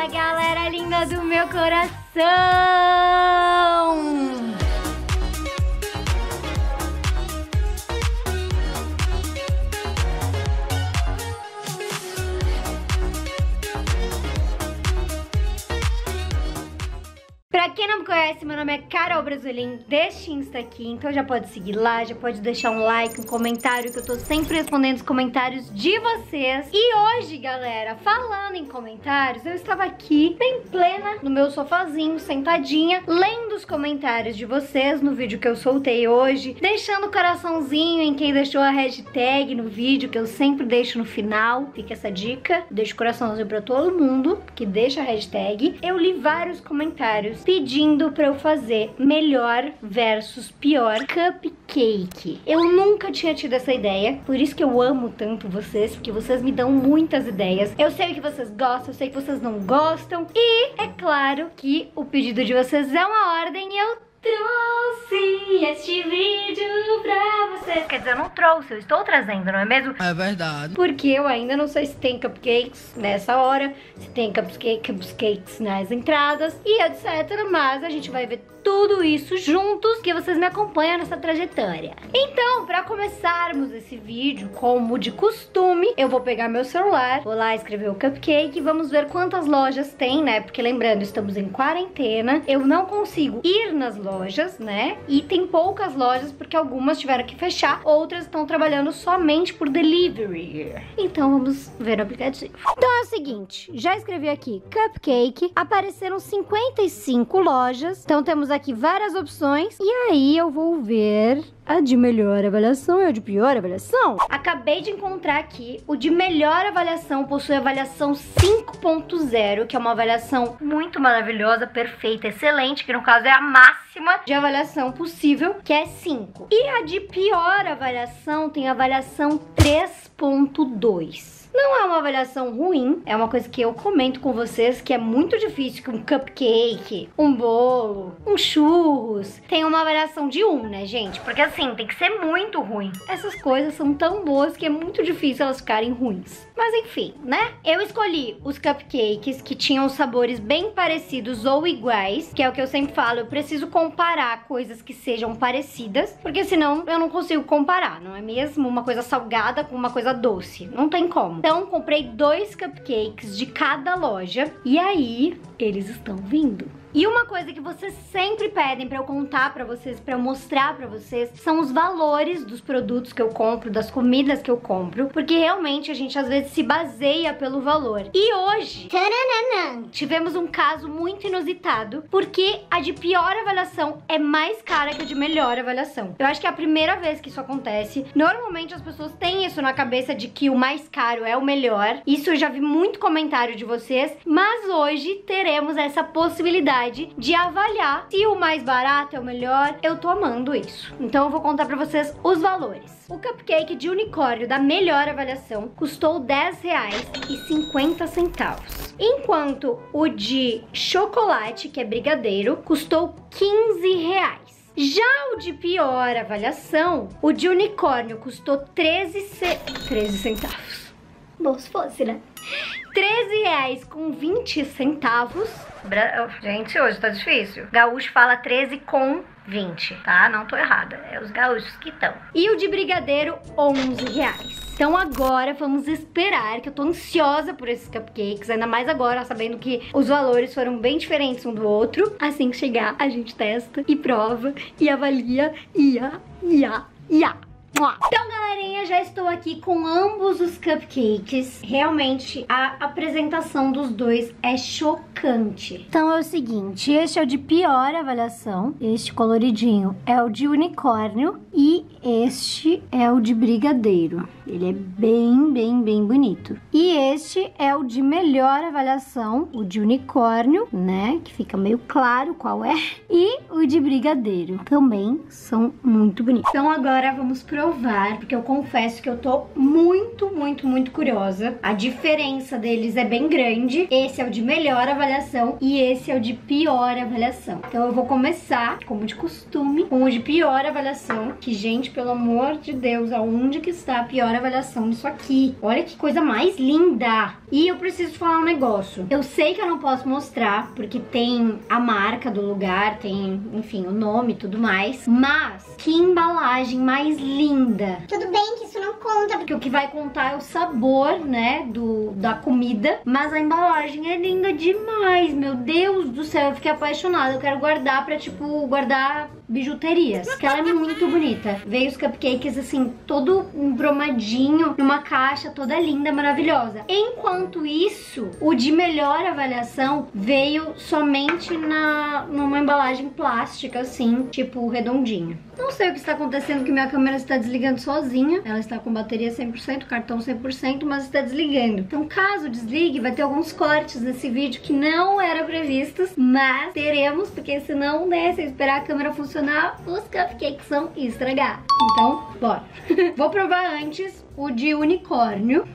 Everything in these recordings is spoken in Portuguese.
Fala, galera linda do meu coração! Pra quem não me conhece, meu nome é Carol Brasolim, deste Insta aqui, então já pode seguir lá, já pode deixar um like, um comentário, que eu tô sempre respondendo os comentários de vocês. E hoje, galera, falando em comentários, eu estava aqui, bem plena, no meu sofazinho, sentadinha, lendo os comentários de vocês no vídeo que eu soltei hoje, deixando o coraçãozinho em quem deixou a hashtag no vídeo, que eu sempre deixo no final, fica essa dica, deixo o coraçãozinho pra todo mundo que deixa a hashtag. Eu li vários comentários pedindo pra eu fazer melhor versus pior cupcake. Eu nunca tinha tido essa ideia, por isso que eu amo tanto vocês, porque vocês me dão muitas ideias. Eu sei o que vocês gostam, eu sei que vocês não gostam, e é claro que o pedido de vocês é uma ordem e eu trouxe este vídeo pra vocês. Quer dizer, eu não trouxe, eu estou trazendo, não é mesmo? É verdade. Porque eu ainda não sei se tem cupcakes nessa hora, se tem cupcakes nas entradas e etc. Mas a gente vai ver tudo isso juntos, que vocês me acompanham nessa trajetória. Então, pra começarmos esse vídeo, como de costume, eu vou pegar meu celular, vou lá escrever o cupcake e vamos ver quantas lojas tem, né? Porque lembrando, estamos em quarentena, eu não consigo ir nas lojas, né? E tem poucas lojas porque algumas tiveram que fechar, outras estão trabalhando somente por delivery. Então vamos ver o aplicativo. Então é o seguinte, já escrevi aqui cupcake, apareceram 55 lojas, então temos aqui várias opções e aí eu vou ver a de melhor avaliação e a de pior avaliação. Acabei de encontrar aqui o de melhor avaliação, possui avaliação 5.0, que é uma avaliação muito maravilhosa, perfeita, excelente, que no caso é a máxima de avaliação possível, que é 5. E a de pior avaliação tem avaliação 3.2. Não é uma avaliação ruim, é uma coisa que eu comento com vocês, que é muito difícil que um cupcake, um bolo, um churros tenha uma avaliação de 1, né, gente? Porque assim, tem que ser muito ruim. Essas coisas são tão boas que é muito difícil elas ficarem ruins. Mas enfim, né? Eu escolhi os cupcakes que tinham sabores bem parecidos ou iguais, que é o que eu sempre falo, eu preciso comparar coisas que sejam parecidas, porque senão eu não consigo comparar, não é mesmo? Uma coisa salgada com uma coisa doce, não tem como. Então, comprei 2 cupcakes de cada loja e aí eles estão vindo. E uma coisa que vocês sempre pedem pra eu contar pra vocês, pra eu mostrar pra vocês, são os valores dos produtos que eu compro, das comidas que eu compro, porque realmente a gente às vezes se baseia pelo valor. E hoje, tivemos um caso muito inusitado, porque a de pior avaliação é mais cara que a de melhor avaliação. Eu acho que é a primeira vez que isso acontece. Normalmente as pessoas têm isso na cabeça de que o mais caro é o melhor. Isso eu já vi muito comentário de vocês, mas hoje teremos essa possibilidade de avaliar se o mais barato é o melhor. Eu tô amando isso. Então eu vou contar pra vocês os valores. O cupcake de unicórnio da melhor avaliação custou R$10,50. Enquanto o de chocolate, que é brigadeiro, custou R$15. Já o de pior avaliação, o de unicórnio custou 13 centavos. Bom, se fosse, né? R$13,20. Gente, hoje tá difícil. Gaúcho fala 13,20, tá? Não tô errada, é os gaúchos que estão. E o de brigadeiro, R$11. Então agora vamos esperar, que eu tô ansiosa por esses cupcakes, ainda mais agora, sabendo que os valores foram bem diferentes um do outro. Assim que chegar, a gente testa e prova e avalia Então, galerinha, já estou aqui com ambos os cupcakes. Realmente, a apresentação dos dois é chocante. Então é o seguinte, este é o de pior avaliação, este coloridinho é o de unicórnio e este é o de brigadeiro. Ele é bem bonito. E este é o de melhor avaliação, o de unicórnio, né? Que fica meio claro qual é. E o de brigadeiro. Também são muito bonitos. Então agora vamos provar, porque eu confesso que eu tô muito curiosa. A diferença deles é bem grande. Esse é o de melhor avaliação e esse é o de pior avaliação. Então eu vou começar, como de costume, com o de pior avaliação. Que, gente, pelo amor de Deus, aonde que está a pior avaliação disso aqui? Olha que coisa mais linda! E eu preciso falar um negócio. Eu sei que eu não posso mostrar, porque tem a marca do lugar, tem, enfim, o nome e tudo mais. Mas, que embalagem mais linda! Tudo bem que isso não conta, Porque o que vai contar é o sabor, né, da comida. Mas a embalagem é linda demais, meu Deus do céu. Eu fiquei apaixonada. Eu quero guardar pra, tipo, guardar bijuterias. Porque ela é muito bonita. Veio os cupcakes, assim, todo embromadinho, numa caixa toda linda, maravilhosa. Enquanto isso, o de melhor avaliação veio somente numa embalagem plástica, assim, tipo, redondinha. Não sei o que está acontecendo, que minha câmera está desligando sozinha. Ela está com bateria 100%, cartão 100%, mas está desligando. Então, caso desligue, vai ter alguns cortes nesse vídeo que não eram previstos, mas teremos, porque senão, né, se eu esperar a câmera funcionar, os cupcakes vão estragar. Então, bora. Vou provar antes o de unicórnio.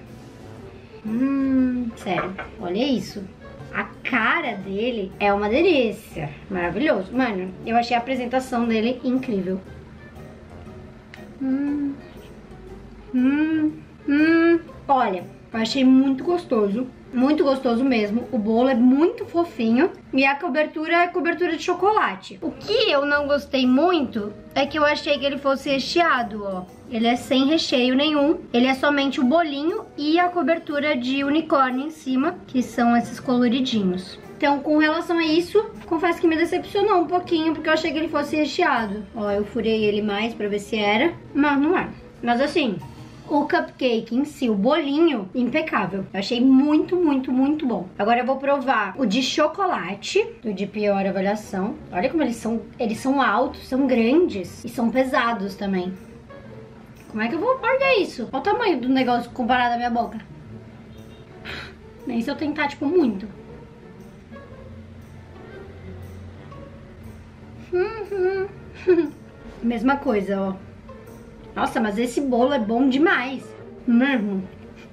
Sério, olha isso. A cara dele é uma delícia. Maravilhoso. Mano, eu achei a apresentação dele incrível. Olha, eu achei muito gostoso. Muito gostoso mesmo. O bolo é muito fofinho. E a cobertura é cobertura de chocolate. O que eu não gostei muito é que eu achei que ele fosse recheado, ó. Ele é sem recheio nenhum. Ele é somente o bolinho e a cobertura de unicórnio em cima, que são esses coloridinhos. Então, com relação a isso, confesso que me decepcionou um pouquinho, porque eu achei que ele fosse recheado. Ó, eu furei ele mais pra ver se era, mas não é. Mas assim, o cupcake em si, o bolinho, impecável. Eu achei muito, muito, muito bom. Agora eu vou provar o de chocolate, o de pior avaliação. Olha como eles são altos, são grandes e são pesados também. Como é que eu vou guardar isso? Olha o tamanho do negócio comparado à minha boca. Nem se eu tentar, tipo, muito. Mesma coisa, ó. Nossa, mas esse bolo é bom demais. Mesmo.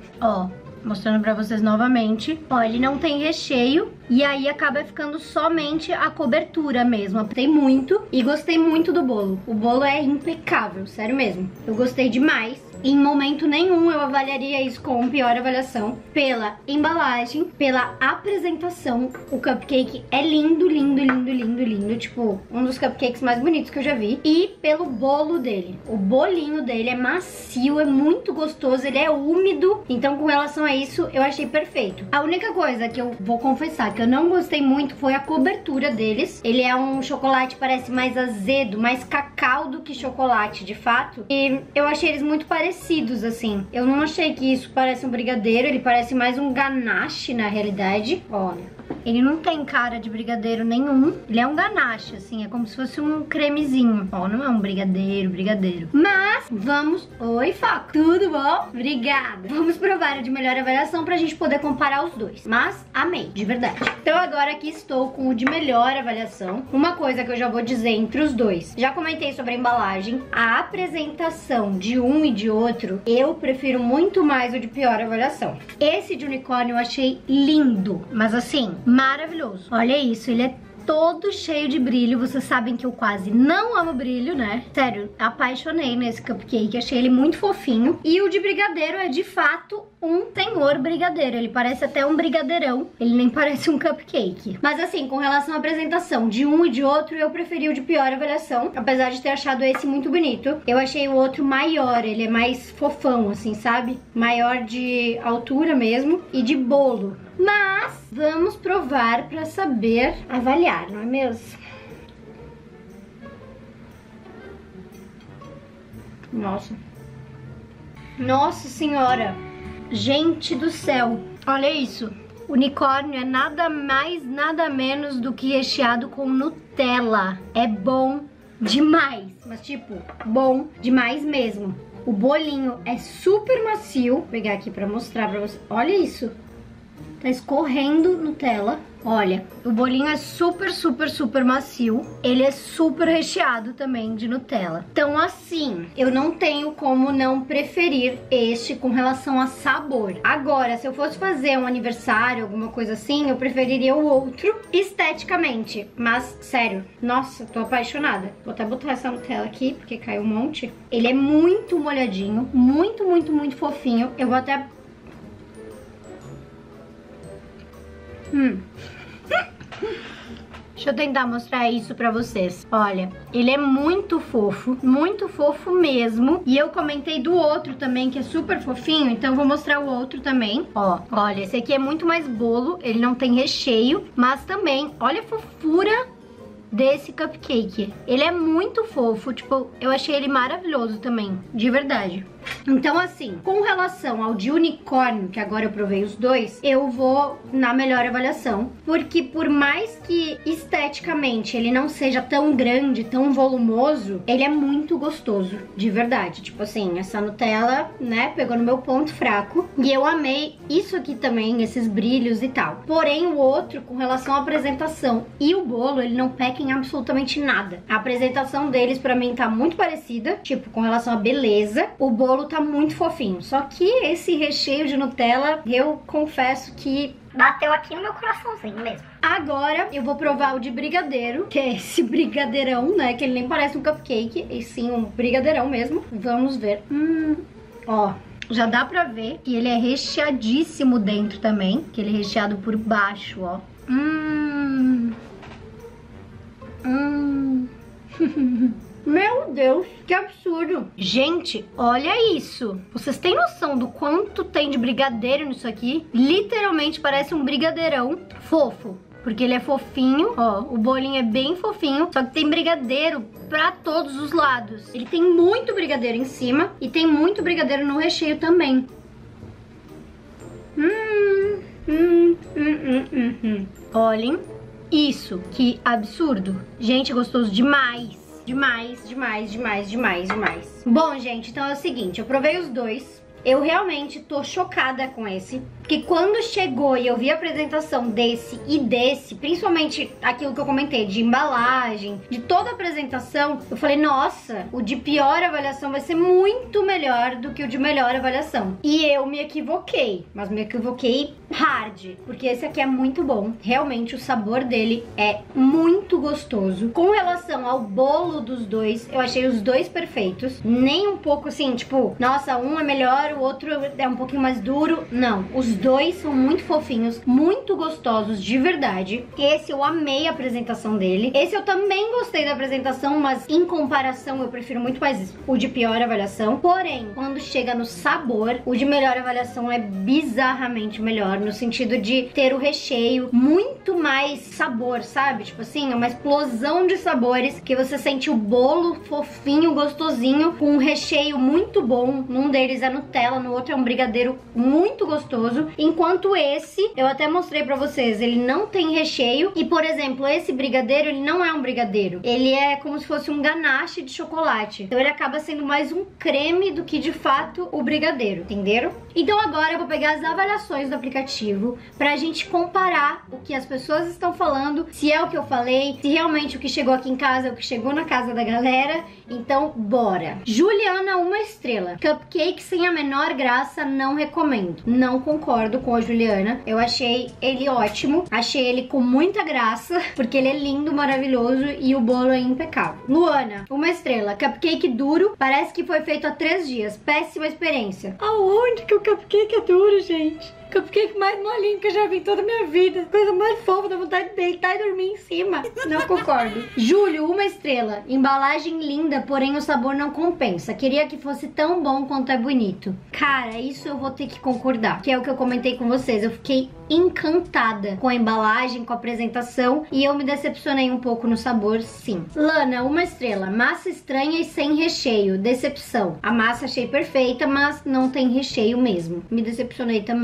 Ó, mostrando pra vocês novamente. Ó, ele não tem recheio. E aí acaba ficando somente a cobertura mesmo. Apetei muito e gostei muito do bolo. O bolo é impecável, sério mesmo. Eu gostei demais. Em momento nenhum eu avaliaria isso com pior avaliação. Pela embalagem, pela apresentação. O cupcake é lindo, lindo, lindo, lindo, lindo. Tipo, um dos cupcakes mais bonitos que eu já vi. E pelo bolo dele. O bolinho dele é macio, é muito gostoso, ele é úmido. Então, com relação a isso, eu achei perfeito. A única coisa que eu vou confessar que eu não gostei muito foi a cobertura deles. Ele é um chocolate, parece mais azedo, mais cacau do que chocolate, de fato. E eu achei eles muito parecidos, assim. Eu não achei que isso parece um brigadeiro, ele parece mais um ganache, na realidade. Olha, ele não tem cara de brigadeiro nenhum. Ele é um ganache, assim, é como se fosse um cremezinho. Ó, não é um brigadeiro. Mas, vamos... Oi, Foco, tudo bom? Obrigada. Vamos provar o de melhor avaliação pra gente poder comparar os dois. Mas, amei, de verdade. Então agora aqui estou com o de melhor avaliação. Uma coisa que eu já vou dizer entre os dois. Já comentei sobre a embalagem. A apresentação de um e de outro, eu prefiro muito mais o de pior avaliação. Esse de unicórnio eu achei lindo, mas assim, maravilhoso. Olha isso, ele é todo cheio de brilho. Vocês sabem que eu quase não amo brilho, né? Sério, apaixonei nesse cupcake. Achei ele muito fofinho. E o de brigadeiro é de fato um senhor brigadeiro. Ele parece até um brigadeirão. Ele nem parece um cupcake. Mas assim, com relação à apresentação de um e de outro, eu preferi o de pior avaliação. Apesar de ter achado esse muito bonito, eu achei o outro maior. Ele é mais fofão, assim, sabe? Maior de altura mesmo e de bolo. Mas vamos provar pra saber avaliar, não é mesmo? Nossa. Nossa senhora. Gente do céu. Olha isso. Unicórnio é nada mais, nada menos do que recheado com Nutella. É bom demais. Mas tipo, bom demais mesmo. O bolinho é super macio. Vou pegar aqui pra mostrar pra vocês. Olha isso. Tá escorrendo Nutella. Olha, o bolinho é super, super, super macio. Ele é super recheado também de Nutella. Então assim, eu não tenho como não preferir este com relação a sabor. Agora, se eu fosse fazer um aniversário, alguma coisa assim, eu preferiria o outro esteticamente. Mas, sério, nossa, tô apaixonada. Vou até botar essa Nutella aqui, porque caiu um monte. Ele é muito molhadinho, muito, muito, muito fofinho. Eu vou até... Deixa eu tentar mostrar isso pra vocês. Olha, ele é muito fofo mesmo. E eu comentei do outro também, que é super fofinho, então eu vou mostrar o outro também. Ó, olha, esse aqui é muito mais bolo, ele não tem recheio, mas também, olha a fofura desse cupcake. Ele é muito fofo, tipo, eu achei ele maravilhoso também, de verdade. Então assim, com relação ao de unicórnio, que agora eu provei os dois, eu vou na melhor avaliação, porque por mais que esteticamente ele não seja tão grande, tão volumoso, ele é muito gostoso, de verdade. Tipo assim, essa Nutella, né, pegou no meu ponto fraco, e eu amei isso aqui também, esses brilhos e tal. Porém, o outro, com relação à apresentação e o bolo, ele não peca em absolutamente nada. A apresentação deles pra mim tá muito parecida, tipo, com relação à beleza. O bolo tá muito fofinho, só que esse recheio de Nutella, eu confesso que bateu aqui no meu coraçãozinho mesmo. Agora eu vou provar o de brigadeiro, que é esse brigadeirão, né, que ele nem parece um cupcake, e sim um brigadeirão mesmo. Vamos ver. Ó, já dá pra ver que ele é recheadíssimo dentro também, que ele é recheado por baixo, ó. Meu Deus, que absurdo. Gente, olha isso. Vocês têm noção do quanto tem de brigadeiro nisso aqui? Literalmente parece um brigadeirão fofo. Porque ele é fofinho, ó, o bolinho é bem fofinho, só que tem brigadeiro pra todos os lados. Ele tem muito brigadeiro em cima e tem muito brigadeiro no recheio também. Olhem isso, que absurdo. Gente, é gostoso demais. Demais, demais, demais, demais, demais. Bom, gente, então é o seguinte, eu provei os dois. Eu realmente tô chocada com esse, porque quando chegou e eu vi a apresentação desse e desse, principalmente aquilo que eu comentei, de embalagem, de toda a apresentação, eu falei, nossa, o de pior avaliação vai ser muito melhor do que o de melhor avaliação. E eu me equivoquei, mas me equivoquei hard, porque esse aqui é muito bom. Realmente o sabor dele é muito gostoso. Com relação ao bolo dos dois, eu achei os dois perfeitos. Nem um pouco assim, tipo, nossa, um é melhor, o outro é um pouquinho mais duro. Não, os dois são muito fofinhos, muito gostosos de verdade. Esse eu amei a apresentação dele. Esse eu também gostei da apresentação, mas em comparação eu prefiro muito mais o de pior avaliação. Porém, quando chega no sabor, o de melhor avaliação é bizarramente melhor, no sentido de ter o recheio muito mais sabor, sabe? Tipo assim, é uma explosão de sabores, que você sente o bolo fofinho, gostosinho, com um recheio muito bom. Num deles é Nutella, no outro é um brigadeiro muito gostoso. Enquanto esse, eu até mostrei pra vocês, ele não tem recheio. E, por exemplo, esse brigadeiro, ele não é um brigadeiro. Ele é como se fosse um ganache de chocolate. Então ele acaba sendo mais um creme do que, de fato, o brigadeiro. Entenderam? Então agora eu vou pegar as avaliações do aplicativo pra gente comparar o que as pessoas estão falando, se é o que eu falei, se realmente o que chegou aqui em casa é o que chegou na casa da galera. Então, bora! Juliana, 1 estrela. Cupcake sem a menor graça, não recomendo. Não concordo com a Juliana. Eu achei ele ótimo. Achei ele com muita graça, porque ele é lindo, maravilhoso e o bolo é impecável. Luana, 1 estrela. Cupcake duro, parece que foi feito há 3 dias. Péssima experiência. Aonde que o cupcake é duro, gente? Cupcake mais molinho que eu já vi em toda a minha vida. Coisa mais fofa, dá vontade de deitar e dormir em cima. Não concordo. Júlio, 1 estrela. Embalagem linda, porém o sabor não compensa. Queria que fosse tão bom quanto é bonito. Cara, isso eu vou ter que concordar, que é o que eu comentei com vocês. Eu fiquei encantada com a embalagem, com a apresentação, e eu me decepcionei um pouco no sabor, sim. Lana, 1 estrela. Massa estranha e sem recheio. Decepção. A massa achei perfeita, mas não tem recheio mesmo. Me decepcionei também.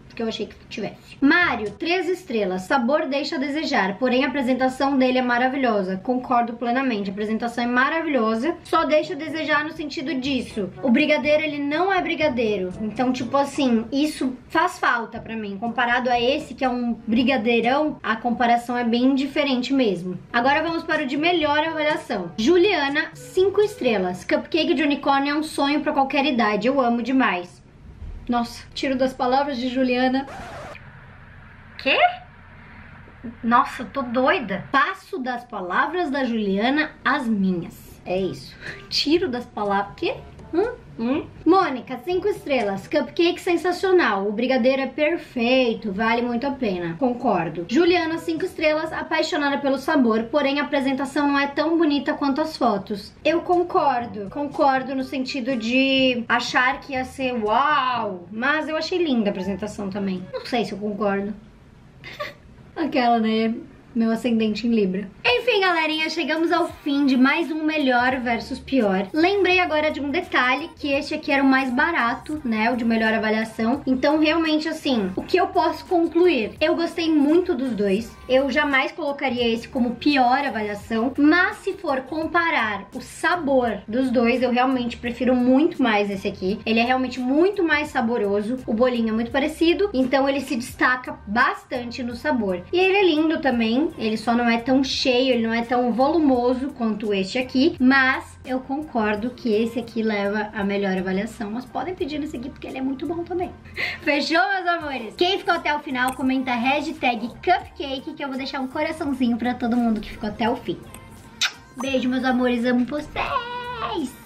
que eu achei que tivesse. Mário, 3 estrelas. Sabor deixa a desejar, porém a apresentação dele é maravilhosa. Concordo plenamente, a apresentação é maravilhosa, só deixa a desejar no sentido disso. O brigadeiro, ele não é brigadeiro. Então, tipo assim, isso faz falta pra mim. Comparado a esse, que é um brigadeirão, a comparação é bem diferente mesmo. Agora vamos para o de melhor avaliação. Juliana, 5 estrelas. Cupcake de unicórnio é um sonho pra qualquer idade. Eu amo demais. Nossa, tiro das palavras de Juliana. Quê? Nossa, eu tô doida. Passo das palavras da Juliana às minhas. É isso. Tiro das palavras... Quê? Mônica, 5 estrelas. Cupcake sensacional. O brigadeiro é perfeito. Vale muito a pena. Concordo. Juliana, 5 estrelas. Apaixonada pelo sabor. Porém, a apresentação não é tão bonita quanto as fotos. Eu concordo. Concordo no sentido de achar que ia ser uau. Mas eu achei linda a apresentação também. Não sei se eu concordo. Aquela, né? Meu ascendente em Libra. Enfim, galerinha, chegamos ao fim de mais um melhor versus pior. Lembrei agora de um detalhe, que este aqui era o mais barato, né, o de melhor avaliação. Então, realmente, assim, o que eu posso concluir? Eu gostei muito dos dois. Eu jamais colocaria esse como pior avaliação. Mas se for comparar o sabor dos dois, eu realmente prefiro muito mais esse aqui. Ele é realmente muito mais saboroso. O bolinho é muito parecido, então ele se destaca bastante no sabor. E ele é lindo também. Ele só não é tão cheio, ele não é tão volumoso quanto este aqui, mas eu concordo que esse aqui leva a melhor avaliação. Mas podem pedir nesse aqui porque ele é muito bom também. Fechou, meus amores? Quem ficou até o final, comenta hashtag Cupcake, que eu vou deixar um coraçãozinho pra todo mundo que ficou até o fim. Beijo, meus amores, amo vocês!